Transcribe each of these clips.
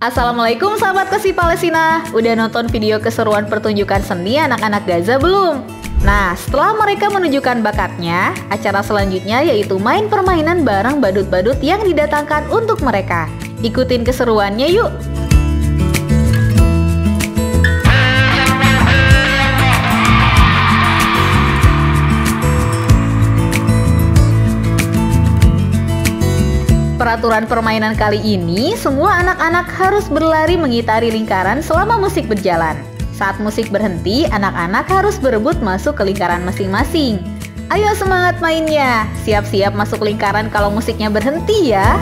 Assalamualaikum sahabat Kasih Palestina. Udah nonton video keseruan pertunjukan seni anak-anak Gaza belum? Nah, setelah mereka menunjukkan bakatnya, acara selanjutnya yaitu main permainan bareng badut-badut yang didatangkan untuk mereka. Ikutin keseruannya yuk! Peraturan permainan kali ini, semua anak-anak harus berlari mengitari lingkaran selama musik berjalan. Saat musik berhenti, anak-anak harus berebut masuk ke lingkaran masing-masing. Ayo semangat mainnya! Siap-siap masuk lingkaran kalau musiknya berhenti ya!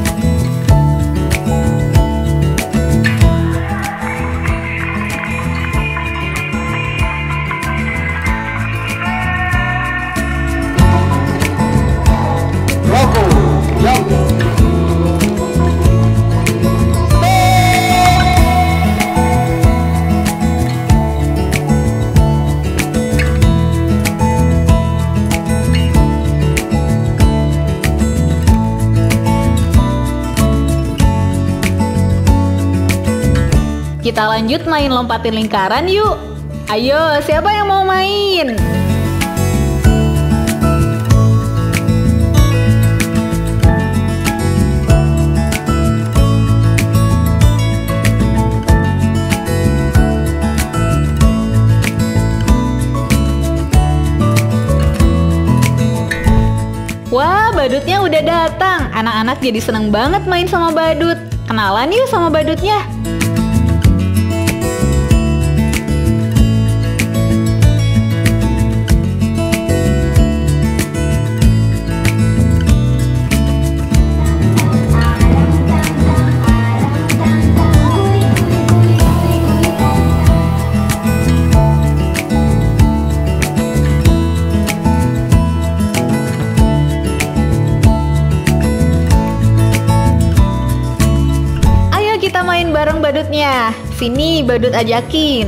Kita lanjut main lompatin lingkaran yuk. Ayo, siapa yang mau main? Wah, badutnya udah datang. Anak-anak jadi seneng banget main sama badut. Kenalan yuk sama badutnya. Kita main bareng badutnya. Sini badut ajakin.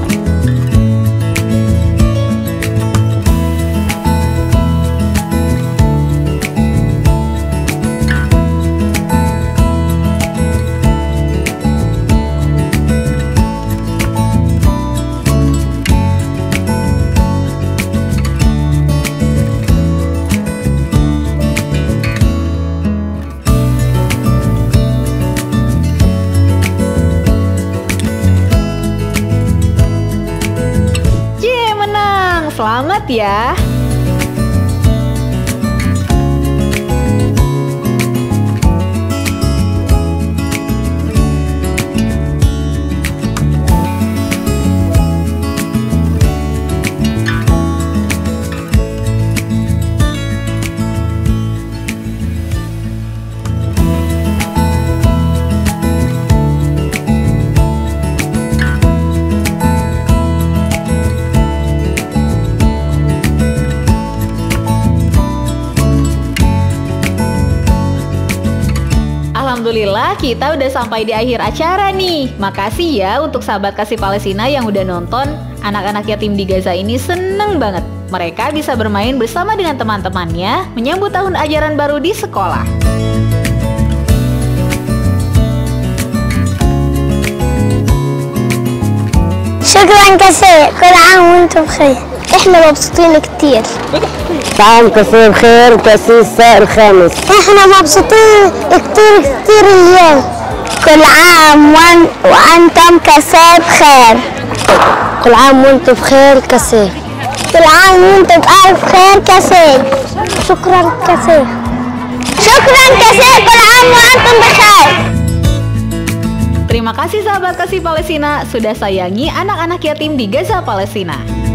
Selamat ya. Alhamdulillah kita udah sampai di akhir acara nih. Makasih ya untuk sahabat Kasih Palestina yang udah nonton. Anak-anak yatim di Gaza ini seneng banget. Mereka bisa bermain bersama dengan teman-temannya menyambut tahun ajaran baru di sekolah. شكرا كثير كل عام وانتم بخير احنا مبسوطين كتير عام كثير خير وتأسيس سائر الخامس احنا مبسوطين كتير اليوم كل عام وانتم كثير بخير كل عام وانتم بخير كثير كل عام وانتم بألف خير كثير شكرا كثير كل عام وانتم بخير. Terima kasih sahabat Kasih Palestina sudah sayangi anak-anak yatim di Gaza, Palestina.